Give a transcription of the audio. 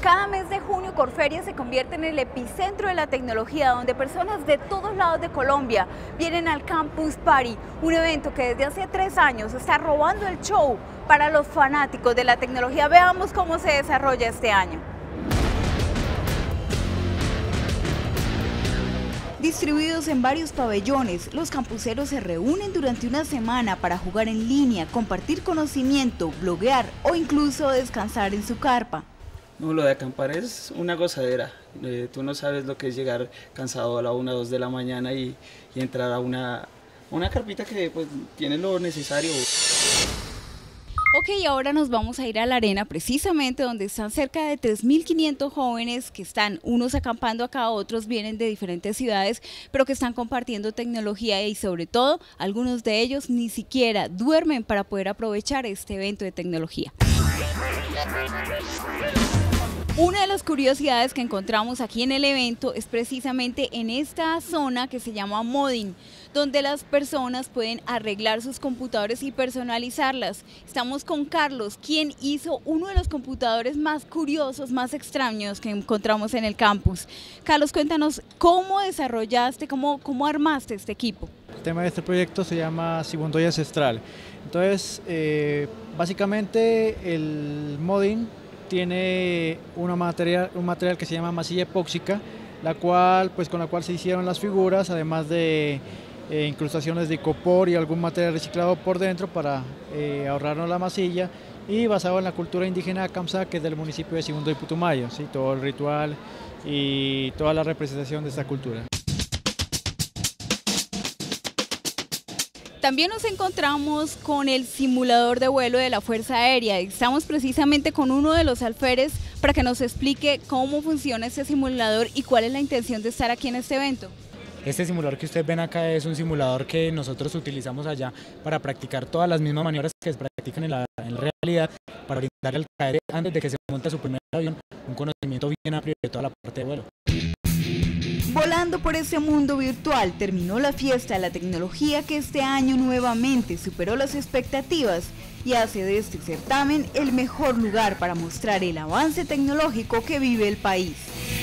Cada mes de junio, Corferia se convierte en el epicentro de la tecnología, donde personas de todos lados de Colombia vienen al Campus Party, un evento que desde hace 3 años está robando el show para los fanáticos de la tecnología. Veamos cómo se desarrolla este año. Distribuidos en varios pabellones, los campuseros se reúnen durante una semana para jugar en línea, compartir conocimiento, bloguear o incluso descansar en su carpa. No, lo de acampar es una gozadera. Tú no sabes lo que es llegar cansado a la 1 o 2 de la mañana y entrar a una carpita que pues, tiene lo necesario. Ok, ahora nos vamos a ir a la arena, precisamente donde están cerca de 3.500 jóvenes que están unos acampando acá, otros vienen de diferentes ciudades, pero que están compartiendo tecnología y sobre todo algunos de ellos ni siquiera duermen para poder aprovechar este evento de tecnología. Una de las curiosidades que encontramos aquí en el evento es precisamente en esta zona que se llama Modding, donde las personas pueden arreglar sus computadores y personalizarlas. Estamos con Carlos, quien hizo uno de los computadores más curiosos, más extraños que encontramos en el campus. Carlos, cuéntanos cómo desarrollaste, cómo armaste este equipo. El tema de este proyecto se llama Sibundoy Ancestral. Entonces, básicamente el Modding tiene un material que se llama masilla epóxica, con la cual se hicieron las figuras, además de incrustaciones de icopor y algún material reciclado por dentro para ahorrarnos la masilla, y basado en la cultura indígena Kamsa, que es del municipio de Sibundoy, Putumayo, ¿sí? Todo el ritual y toda la representación de esta cultura. También nos encontramos con el simulador de vuelo de la Fuerza Aérea. Estamos precisamente con uno de los alférez para que nos explique cómo funciona este simulador y cuál es la intención de estar aquí en este evento. Este simulador que ustedes ven acá es un simulador que nosotros utilizamos allá para practicar todas las mismas maniobras que se practican en realidad, para brindar al caer antes de que se monte su primer avión un conocimiento bien amplio de toda la parte de vuelo. Volando por este mundo virtual, terminó la fiesta de la tecnología que este año nuevamente superó las expectativas y hace de este certamen el mejor lugar para mostrar el avance tecnológico que vive el país.